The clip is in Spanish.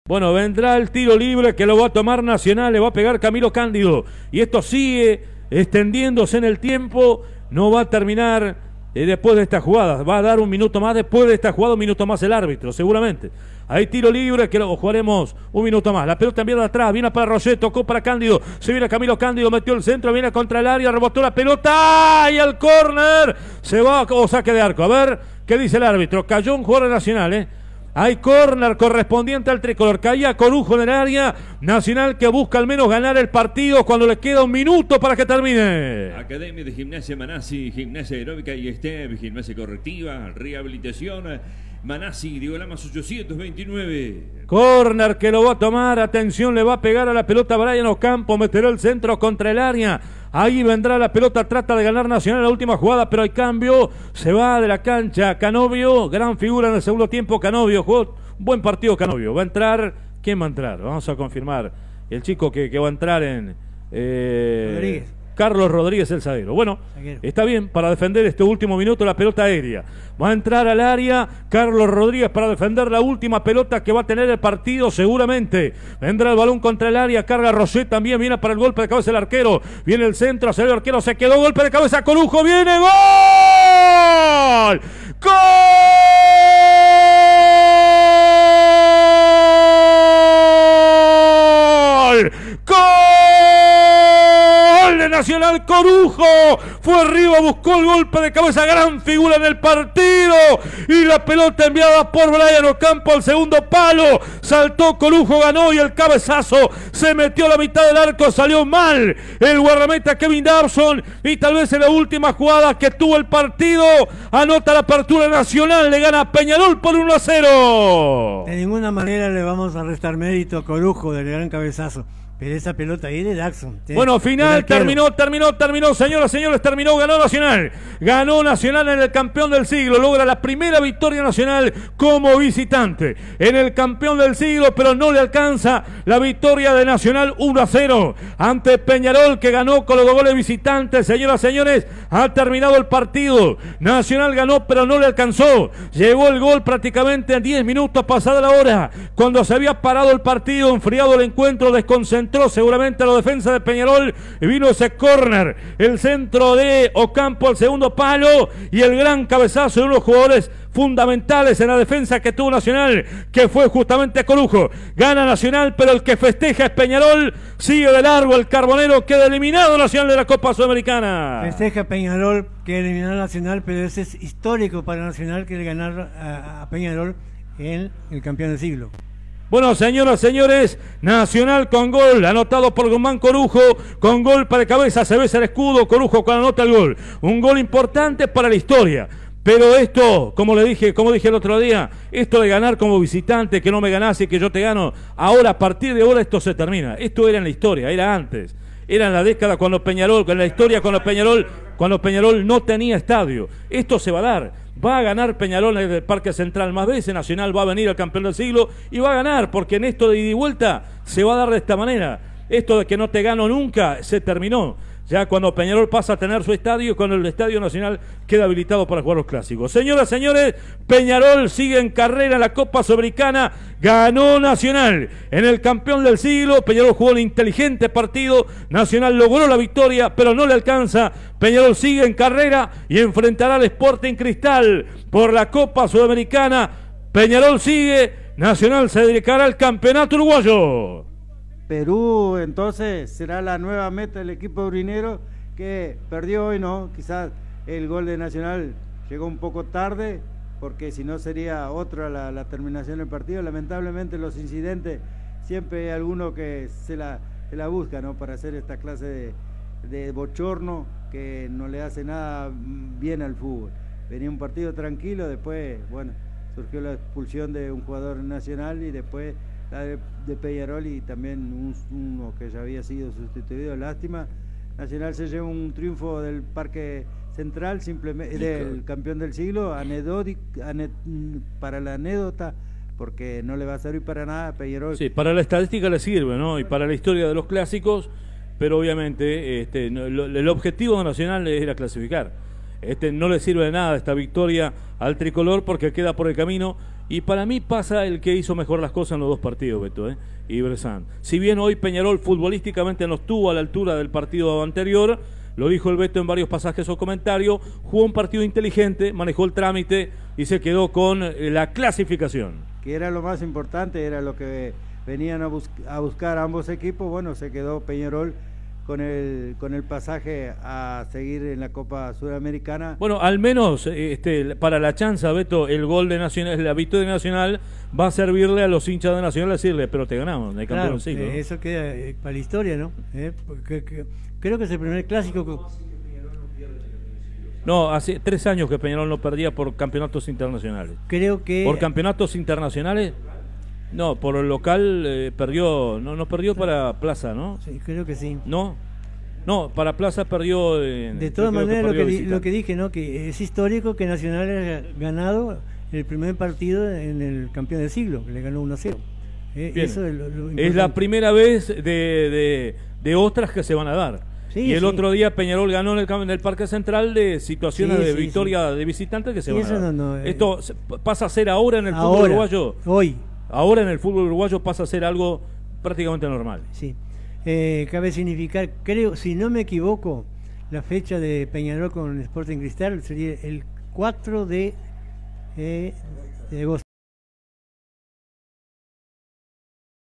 Bueno, vendrá el tiro libre que lo va a tomar Nacional, le va a pegar Camilo Cándido. Y esto sigue extendiéndose en el tiempo, no va a terminar después de esta jugada. Va a dar un minuto más después de esta jugada, un minuto más el árbitro, seguramente. Hay tiro libre que lo jugaremos un minuto más. La pelota enviada atrás, viene para Roger, tocó para Cándido. Se viene Camilo Cándido, metió el centro, viene contra el área, rebotó la pelota y al córner se va o saque de arco. A ver, ¿qué dice el árbitro? Cayó un jugador Nacional, Hay córner correspondiente al tricolor. Caía Corujo en el área. Nacional que busca al menos ganar el partido cuando le queda un minuto para que termine. Academia de Gimnasia Manassi, Gimnasia Aeróbica y STEM, Gimnasia Correctiva, Rehabilitación. Manassi, Diego Lamas 829. Córner que lo va a tomar. Atención, le va a pegar a la pelota Brian Ocampo. Meterá el centro contra el área. Ahí vendrá la pelota, trata de ganar Nacional en la última jugada, pero hay cambio, se va de la cancha Canovio, gran figura en el segundo tiempo Canovio, jugó un buen partido Canovio, va a entrar, ¿quién va a entrar? Vamos a confirmar, el chico que va a entrar en... Rodríguez. Carlos Rodríguez, el zaguero. Bueno, está bien para defender este último minuto la pelota aérea. Va a entrar al área Carlos Rodríguez para defender la última pelota que va a tener el partido seguramente. Vendrá el balón contra el área, carga Roset también, viene para el golpe de cabeza el arquero. Viene el centro, hacia el arquero, se quedó, golpe de cabeza, Corujo, viene, ¡gol! ¡Gol! ¡Gol! De Nacional, Corujo fue arriba, buscó el golpe de cabeza, gran figura en el partido y la pelota enviada por Brian Ocampo al segundo palo, saltó Corujo, ganó y el cabezazo se metió a la mitad del arco, salió mal el guardameta Kevin Dawson y tal vez en la última jugada que tuvo el partido anota la apertura Nacional, le gana a Peñarol por 1-0. De ninguna manera le vamos a restar mérito a Corujo del gran cabezazo. Pero esa pelota ahí de Daxon. Bueno, final, terminó, señoras, señores, terminó, ganó Nacional en el campeón del siglo, logra la primera victoria nacional como visitante en el campeón del siglo, pero no le alcanza la victoria de Nacional 1-0 ante Peñarol, que ganó con los 2 goles visitantes. Señoras, señores, ha terminado el partido, Nacional ganó, pero no le alcanzó, llegó el gol prácticamente en 10 minutos pasada la hora, cuando se había parado el partido, enfriado el encuentro, desconcentrado. Entró seguramente a la defensa de Peñarol y vino ese córner, el centro de Ocampo al segundo palo y el gran cabezazo de unos jugadores fundamentales en la defensa que tuvo Nacional, que fue justamente Corujo. Gana Nacional, pero el que festeja es Peñarol, sigue de largo el Carbonero, queda eliminado Nacional de la Copa Sudamericana. Festeja Peñarol, que eliminó a Nacional, pero ese es histórico para Nacional que le ganar a Peñarol en el campeón del siglo. Bueno, señoras, señores, Nacional con gol, anotado por Guzmán Corujo, con golpe de cabeza, se besa el escudo, Corujo cuando anota el gol. Un gol importante para la historia. Pero esto, como dije el otro día, esto de ganar como visitante, que no me ganás y que yo te gano, ahora, a partir de ahora, esto se termina. Esto era en la historia, era antes. Era en la década cuando Peñarol, en la historia cuando Peñarol no tenía estadio. Esto se va a dar. Va a ganar Peñarol en el Parque Central más veces, Nacional va a venir al campeón del siglo y va a ganar, porque en esto de ida y vuelta se va a dar de esta manera. Esto de que no te gano nunca se terminó. Ya cuando Peñarol pasa a tener su estadio, cuando el Estadio Nacional queda habilitado para jugar los clásicos. Señoras, señores, Peñarol sigue en carrera en la Copa Sudamericana, ganó Nacional en el campeón del siglo. Peñarol jugó un inteligente partido, Nacional logró la victoria, pero no le alcanza. Peñarol sigue en carrera y enfrentará al Sporting Cristal por la Copa Sudamericana. Peñarol sigue, Nacional se dedicará al campeonato uruguayo. Perú entonces será la nueva meta del equipo urinero, que perdió hoy, ¿no? Quizás el gol de Nacional llegó un poco tarde, porque si no sería otra la terminación del partido. Lamentablemente los incidentes, siempre hay alguno que se la busca, ¿no? Para hacer esta clase de bochorno que no le hace nada bien al fútbol. Venía un partido tranquilo, después, bueno, surgió la expulsión de un jugador nacional y después la de Peñarol y también uno que ya había sido sustituido. Lástima, Nacional se lleva un triunfo del Parque Central, simplemente del campeón del siglo, para la anécdota, porque no le va a servir para nada a Peñarol. Sí, para la estadística le sirve, ¿no? Y para la historia de los clásicos, pero obviamente el objetivo de Nacional era clasificar. No le sirve de nada esta victoria al tricolor porque queda por el camino Y para mí pasa el que hizo mejor las cosas en los dos partidos, Beto, y Bressan. Si bien hoy Peñarol futbolísticamente no estuvo a la altura del partido anterior, lo dijo el Beto en varios pasajes o comentarios, jugó un partido inteligente, manejó el trámite y se quedó con la clasificación. Que era lo más importante, era lo que venían a buscar ambos equipos. Bueno, se quedó Peñarol con el pasaje a seguir en la Copa Sudamericana. Bueno, al menos para la chanza, Beto, el gol de Nacional, la victoria de Nacional va a servirle a los hinchas de Nacional a decirle, pero te ganamos, de campeón Claro, siglo, ¿no? eso queda para la historia, ¿no? Creo que es el primer clásico No, hace 3 años que Peñarol no perdía por campeonatos internacionales. creo que ¿Por campeonatos internacionales? No, por el local perdió, no perdió para Plaza, ¿no? sí, creo que sí. No, para Plaza perdió. De todas maneras, lo que dije, ¿no? Que es histórico que Nacional haya ganado el primer partido en el campeón del siglo, que le ganó 1-0. Eso es lo importante. Es la primera vez de otras que se van a dar. Sí, y el sí. otro día Peñarol ganó en el Parque Central de situaciones Sí, de sí, victoria de visitantes que se Y van a eso dar. no, Esto pasa a ser ahora en el fútbol Ahora, uruguayo. hoy, Ahora en el fútbol uruguayo pasa a ser algo prácticamente normal. sí. Cabe significar, creo, si no me equivoco, la fecha de Peñarol con Sporting Cristal sería el 4 de agosto.